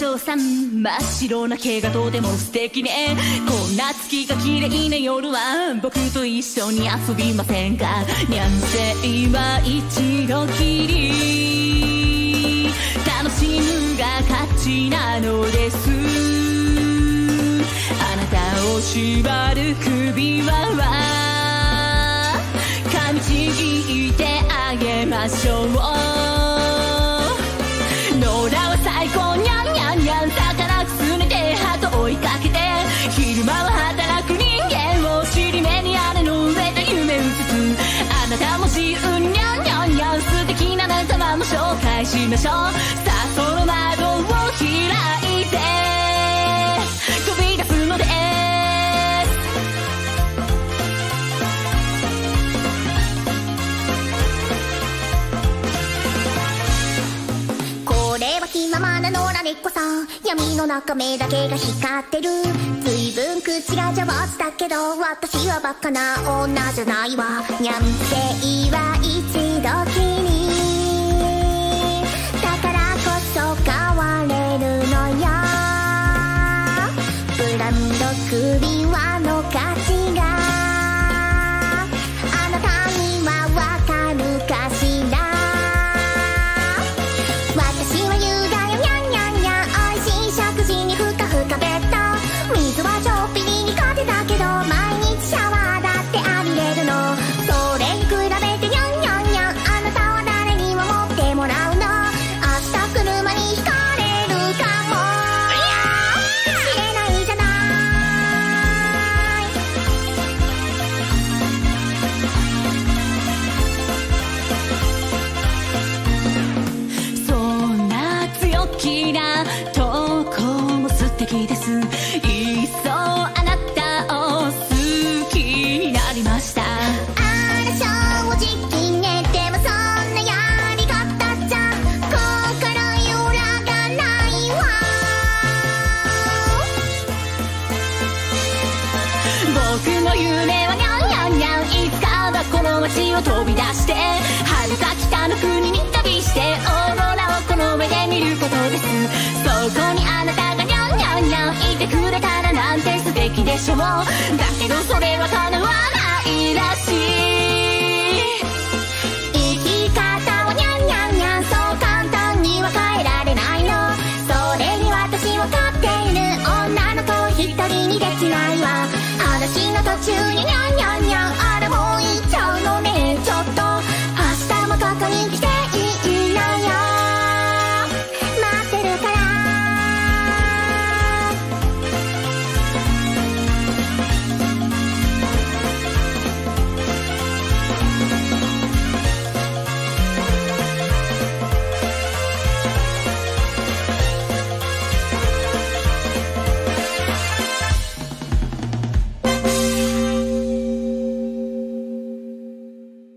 嬢さん、真っ白な毛がとても素敵ね。こんな月が綺麗な夜は僕と一緒に遊びませんか。ニャン生は一度きり、楽しむが勝ちなのです。あなたを縛る首輪は噛みちぎってあげましょう。野良は最高、ニャンニャンニャン、魚くすねて鳩追いかけて、昼間は働く人間を尻目に屋根の上で夢うつつ、あなたも自由にニャンニャンニャン、素敵な仲間も紹介しましょう。さあその窓を開いて飛び出すのです。 これは気ままな野良猫さん、闇の中目だけが光ってる。随分口が上手だけど私はバカな女じゃないわ。ニャン生は一度きりだからこそ変われるのよ。ブランド首輪の価値があなたにはわかるかしら。私は言うだよニャンニャンニャン、おいしい食事にふかふかベッド、水はちょっぴり苦手だけど毎日シャワーだって浴びれるの。それに比べてニャンニャンニャン、あなたは誰にも持ってもらうの。明日車にひかれるかもしれないじゃない。 そんな強気なとこも素敵です。いっそあなたを好きになりました。 あら正直ね、でもそんなやり方じゃ心揺らがないわ。 僕の夢はニャンニャンニャン、いつかはこの街を飛び出して遥か北の国に旅してオーロラをこの目で見ることです。そこにあなたがニャンニャンニャンいてくれたらなんて素敵でしょう。だけどそれは叶わないらしい。